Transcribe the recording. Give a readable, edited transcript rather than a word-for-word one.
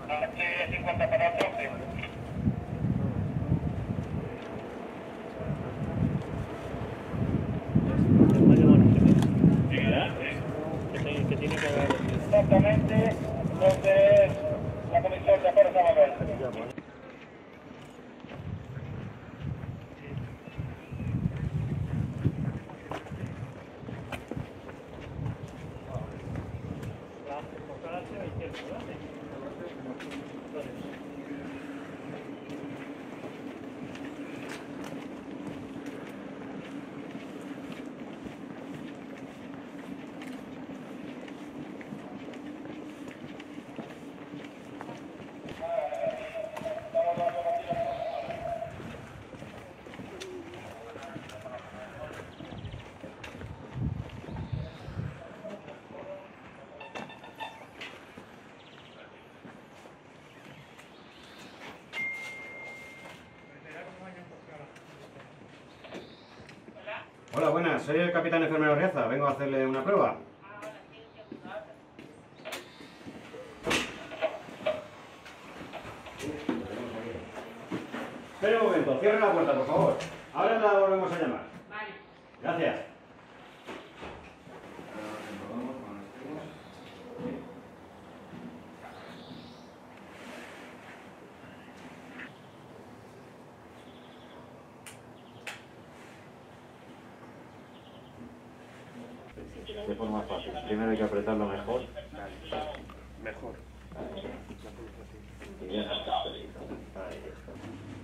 H50 para el 12. Que tiene que haber Exactamente donde es la comisión de acuerdo a ver. Hola, buenas. Soy el capitán enfermero Riaza. Vengo a hacerle una prueba. Espera un momento. Cierre la puerta, por favor. Ahora la volvemos a llamar. Vale. Gracias. De forma fácil. Primero hay que apretarlo mejor. mejor. Y ya está. Ahí está.